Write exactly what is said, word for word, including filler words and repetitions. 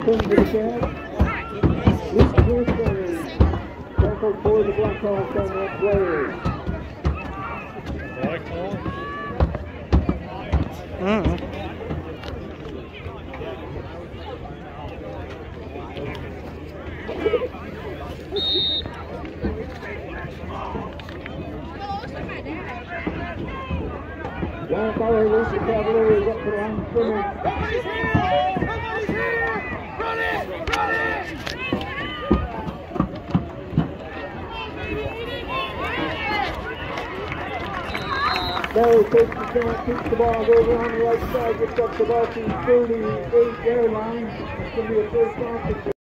Turn to the catch. Luke Christian. Tackled for the Blackhawks on that play. Mm-hmm. John Fowler, Lucy Cavaliers up to the line of scrimmage. Somebody's here! Somebody's here! Run it! Run it! Barry takes the chance, keeps the ball, goes around the right side, gets up the ball to the thirty-eight yard line. It's going to be a first down for